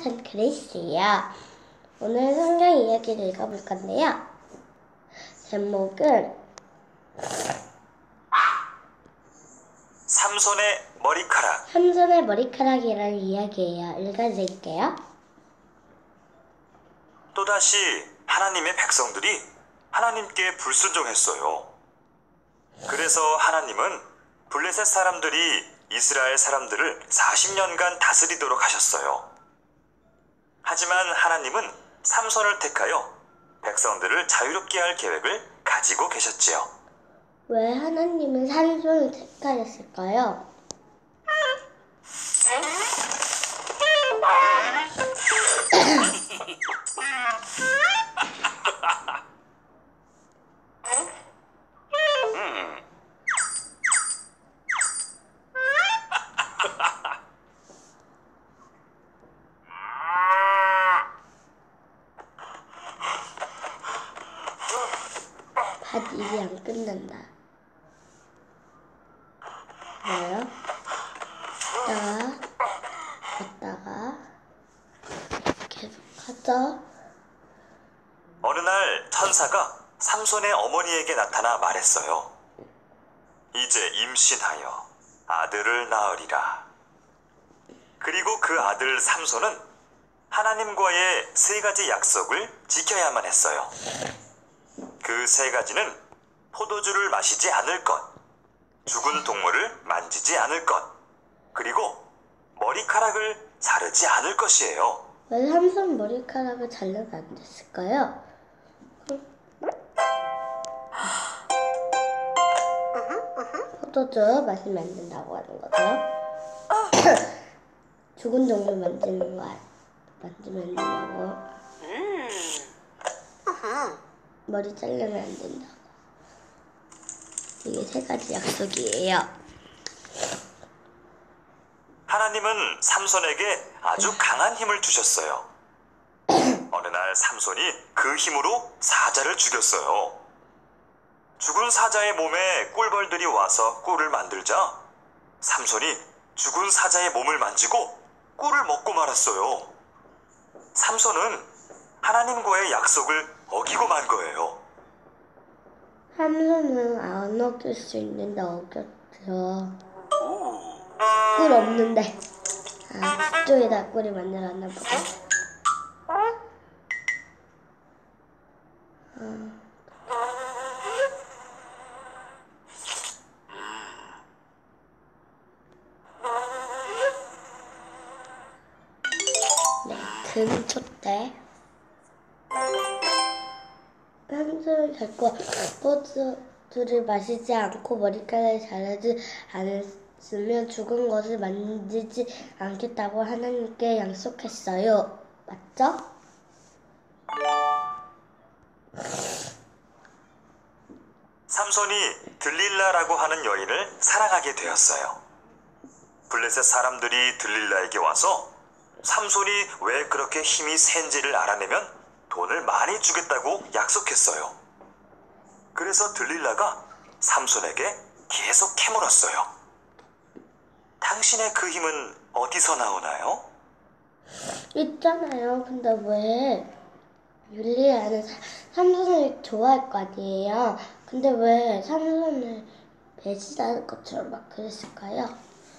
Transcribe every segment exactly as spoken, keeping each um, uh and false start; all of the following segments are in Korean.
전 그레이스예요. 오늘 성경 이야기를 읽어볼 건데요. 제목은 삼손의 머리카락. 삼손의 머리카락이라는 이야기예요. 읽어드릴게요. 또다시 하나님의 백성들이 하나님께 불순종했어요. 그래서 하나님은 블레셋 사람들이 이스라엘 사람들을 사십 년간 다스리도록 하셨어요. 하지만 하나님은 삼손을 택하여 백성들을 자유롭게 할 계획을 가지고 계셨지요. 왜 하나님은 삼손을 택하였을까요? 밭 일이 안 끝난다. 뭐요? 갔다가 갔다가 계속 하죠. 어느 날 천사가 삼손의 어머니에게 나타나 말했어요. 이제 임신하여 아들을 낳으리라. 그리고 그 아들 삼손은 하나님과의 세 가지 약속을 지켜야만 했어요. 그 세 가지는 포도주를 마시지 않을 것, 죽은 동물을 만지지 않을 것, 그리고 머리카락을 자르지 않을 것이에요. 왜 삼손 머리카락을 잘라도 안 됐을까요? 포도주 마시면 안 된다고 하는 거죠. 죽은 동물 만지는 거 만지면 안 된다고. 머리 자르면 안 된다고. 이게 세 가지 약속이에요. 하나님은 삼손에게 아주 강한 힘을 주셨어요. 어느 날 삼손이 그 힘으로 사자를 죽였어요. 죽은 사자의 몸에 꿀벌들이 와서 꿀을 만들자 삼손이 죽은 사자의 몸을 만지고 꿀을 먹고 말았어요. 삼손은 하나님과의 약속을 어기고 만 거예요. 삼손은 안 어길 수 있는데 어겼죠. 꿀 없는데. 아, 그쪽에다 꿀이 만들었나 보다. 어. 네, 금촛대. 삼손을 잡고 포도주를 마시지 않고 머리카락을 자르지 않았으면 죽은 것을 만지지 않겠다고 하나님께 약속했어요. 맞죠? 삼손이 들릴라라고 하는 여인을 사랑하게 되었어요. 블레셋 사람들이 들릴라에게 와서 삼손이 왜 그렇게 힘이 센지를 알아내면 돈을 많이 주겠다고 약속했어요. 그래서 들릴라가 삼손에게 계속 캐물었어요. 당신의 그 힘은 어디서 나오나요? 있잖아요. 근데 왜 율리아는 삼손을 좋아할 거 아니에요? 근데 왜 삼손을 배신하는 것처럼 막 그랬을까요?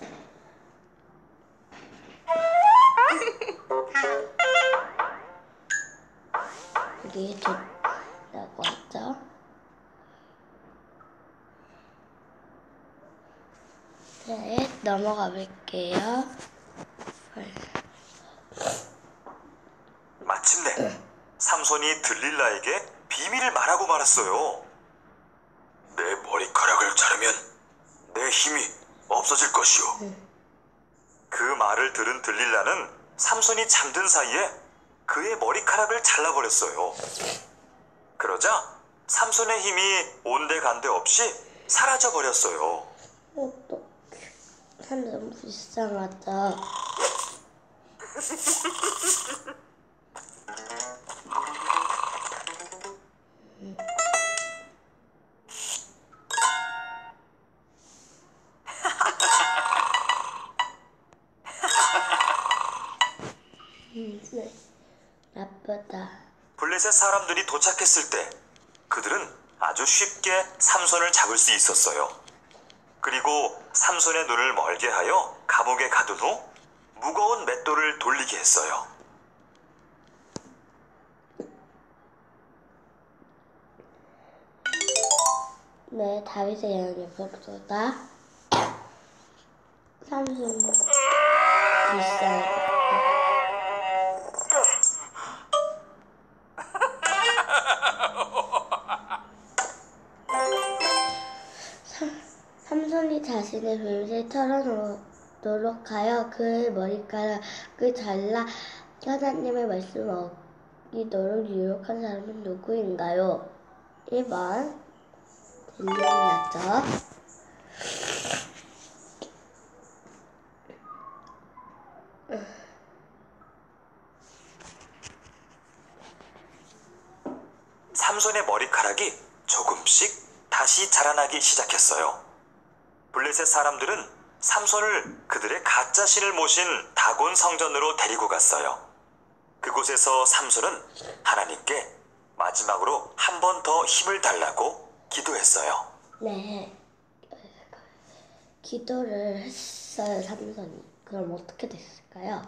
이게 좋다고 하죠. 네, 넘어가 볼게요. 마침내 삼손이 들릴라에게 비밀을 말하고 말았어요. 내 머리카락을 자르면 내 힘이 없어질 것이오. 그 말을 들은 들릴라는 삼손이 잠든 사이에 그의 머리카락을 잘라버렸어요. 그러자 삼손의 힘이 온데간데 없이 사라져버렸어요. 어떡해. 참 너무 불쌍하다. 음, 네. 나쁘다. 블레셋 사람들이 도착했을 때 그들은 아주 쉽게 삼손을 잡을 수 있었어요. 그리고 삼손의 눈을 멀게 하여 감옥에 가둔 후 무거운 맷돌을 돌리게 했어요. 네, 다윗의 영향이 별도다. 삼손 불쌍해. 삼손이 자신의 뱀을 털어놓도록 하여 그의 머리카락을 잘라 하나님의 말씀을 어기도록 유력한 사람은 누구인가요? 일 번 딜리였죠. 삼손의 머리카락이 조금씩 다시 자라나기 시작했어요. 블레셋 사람들은 삼손을 그들의 가짜 신을 모신 다곤 성전으로 데리고 갔어요. 그곳에서 삼손은 하나님께 마지막으로 한 번 더 힘을 달라고 기도했어요. 네, 기도를 했어요, 삼손이. 그럼 어떻게 됐을까요?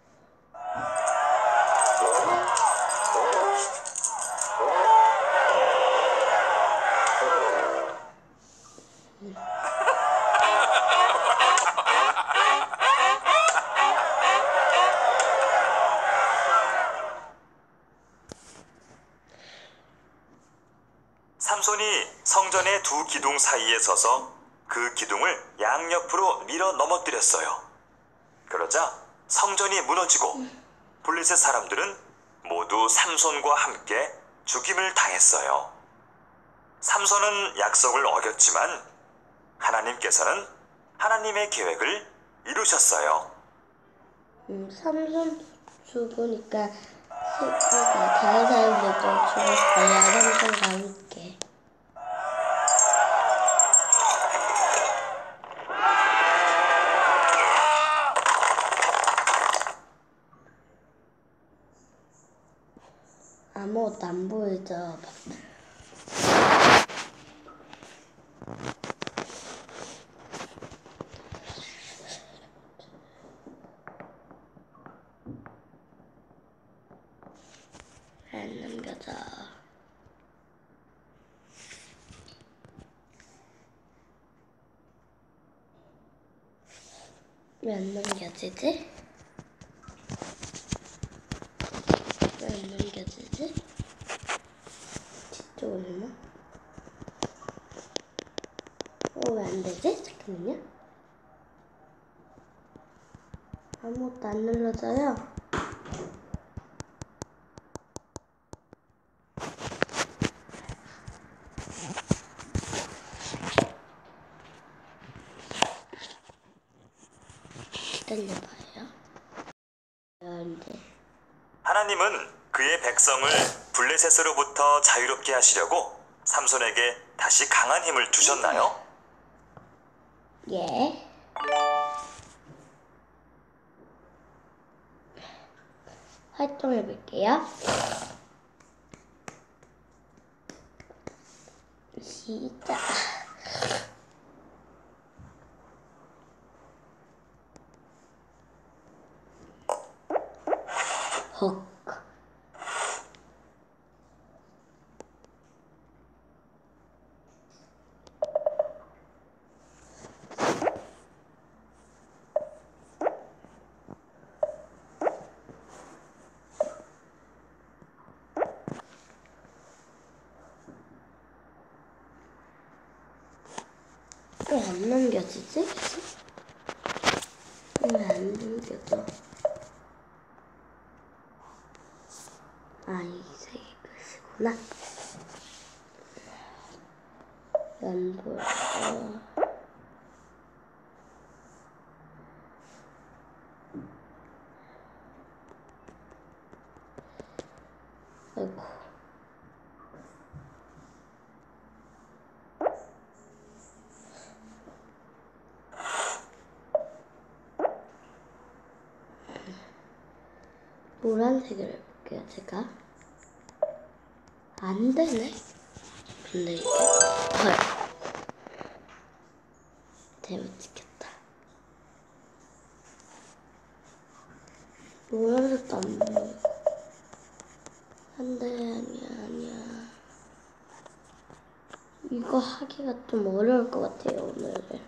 삼손이 성전의 두 기둥 사이에 서서 그 기둥을 양옆으로 밀어 넘어뜨렸어요. 그러자 성전이 무너지고 블레셋 사람들은 모두 삼손과 함께 죽임을 당했어요. 삼손은 약속을 어겼지만 하나님께서는 하나님의 계획을 이루셨어요. 음, 삼손 죽으니까 슬프다. 다른 사람들도 죽었어요, 삼손과 함께. 아무것도 안 보이죠? 안 넘겨져. 왜 안 넘겨지지? 왜 안 넘겨지지? 뒤쪽으로 했나? 어, 왜 안 되지? 잠깐만요. 아무것도 안 눌러져요. 기다려봐요. 안 돼. 하나님은 그의 백성을 블레셋으로부터 자유롭게 하시려고 삼손에게 다시 강한 힘을 주셨나요? 예. 활동해 볼게요. 시작. 헉. 왜 안 넘겨지지? 왜 안 넘겨져? 아, 이 세 개 끝이구나. 연볼. 아이고. 노란색을 해볼게요, 제가. 안 되네. 근데 이게 헐. 잘못 찍혔다. 노란색도 안 보여. 안 돼, 아니야, 아니야. 이거 하기가 좀 어려울 것 같아요, 오늘은.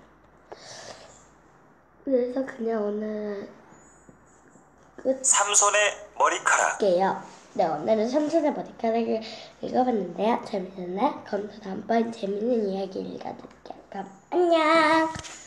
그래서 그냥 오늘 끝. 삼손의 머리카락. 할게요. 네, 오늘은 삼촌의 머리카락을 읽어봤는데요. 재밌었나요? 그럼 또 다음번 재밌는 이야기 읽어드릴게요. 그럼 안녕!